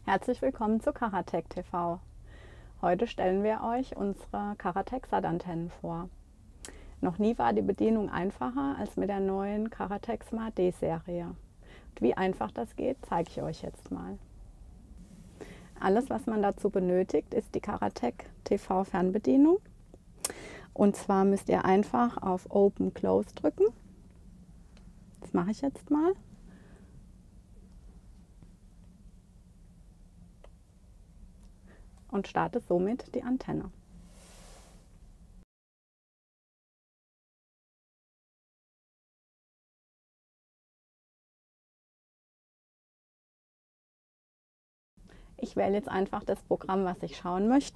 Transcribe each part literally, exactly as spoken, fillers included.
Herzlich willkommen zu Karatec T V. Heute stellen wir euch unsere Karatec Sattantennen vor. Noch nie war die Bedienung einfacher als mit der neuen Karatec Smart D-Serie. Und wie einfach das geht, zeige ich euch jetzt mal. Alles, was man dazu benötigt, ist die Karatec T V Fernbedienung. Und zwar müsst ihr einfach auf Open Close drücken. Das mache ich jetzt mal. Und starte somit die Antenne. Ich wähle jetzt einfach das Programm, was ich schauen möchte.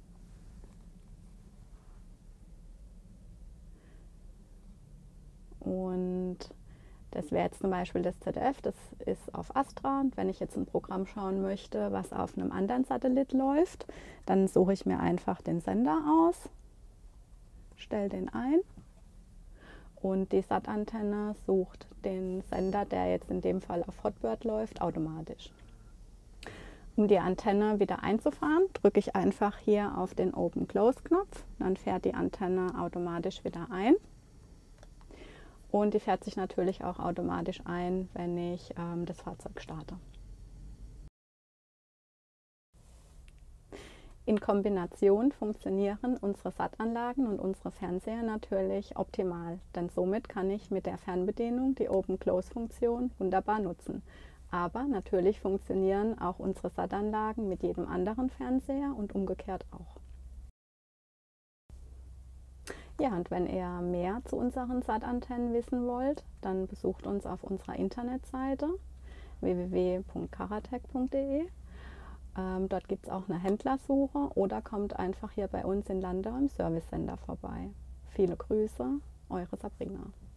Und das wäre jetzt zum Beispiel das Z D F, das ist auf Astra. Und wenn ich jetzt ein Programm schauen möchte, was auf einem anderen Satellit läuft, dann suche ich mir einfach den Sender aus, stelle den ein und die Sat-Antenne sucht den Sender, der jetzt in dem Fall auf Hotbird läuft, automatisch. Um die Antenne wieder einzufahren, drücke ich einfach hier auf den Open-Close-Knopf. Dann fährt die Antenne automatisch wieder ein. Und die fährt sich natürlich auch automatisch ein, wenn ich ähm, das Fahrzeug starte. In Kombination funktionieren unsere Sat-Anlagen und unsere Fernseher natürlich optimal, denn somit kann ich mit der Fernbedienung die Open-Close-Funktion wunderbar nutzen. Aber natürlich funktionieren auch unsere Sat-Anlagen mit jedem anderen Fernseher und umgekehrt auch. Ja, und wenn ihr mehr zu unseren Sat-Antennen wissen wollt, dann besucht uns auf unserer Internetseite w w w punkt karatec punkt de. Ähm, dort gibt es auch eine Händlersuche oder kommt einfach hier bei uns in Landau im Service Center vorbei. Viele Grüße, eure Sabrina.